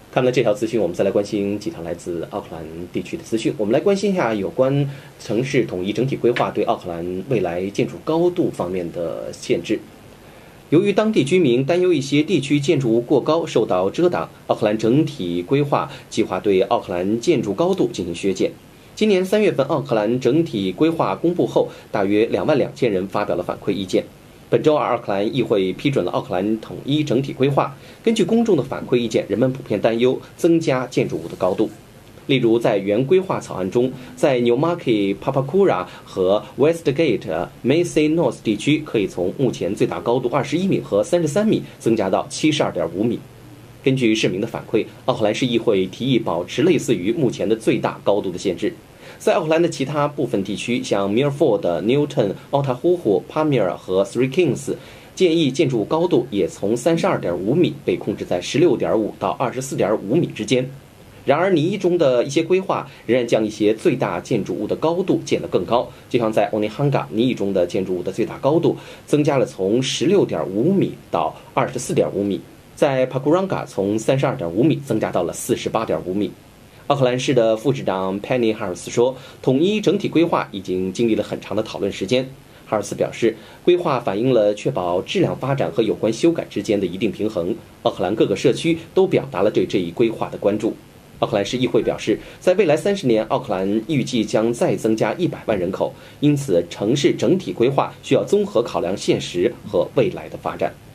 看了这条资讯，我们再来关心几条来自奥克兰地区的资讯。我们来关心一下有关城市统一整体规划对奥克兰未来建筑高度方面的限制。由于当地居民担忧一些地区建筑物过高受到遮挡，奥克兰整体规划计划对奥克兰建筑高度进行削减。今年3月份，奥克兰整体规划公布后，大约22000人发表了反馈意见。本周二，奥克兰议会批准了奥克兰统一整体规划。根据公众的反馈意见，人们普遍担忧增加建筑物的高度。例如，在原规划草案中，在 Newmarket、Papakura 和 Westgate、Massey North 地区可以从目前最大高度21米和33米增加到72.5米。根据市民的反馈，奥克兰市议会提议保持类似于目前的最大高度的限制。在奥克兰的其他部分地区，像 Milford、Newton、奥塔呼呼、帕米尔和 Three Kings， 建议建筑物高度也从32.5米被控制在16.5到24.5米之间。然而，拟议中的一些规划仍然将一些最大建筑物的高度建得更高，就像在 Onehunga 拟议中的建筑物的最大高度增加了从16.5米到24.5米，在 Pakuranga 从32.5米增加到了48.5米。奥克兰市的副市长 Penny Harris 说，统一整体规划已经经历了很长的讨论时间。哈尔斯表示，规划反映了确保质量发展和有关修改之间的一定平衡。奥克兰各个社区都表达了对这一规划的关注。奥克兰市议会表示，在未来30年，奥克兰预计将再增加100万人口，因此城市整体规划需要综合考量现实和未来的发展。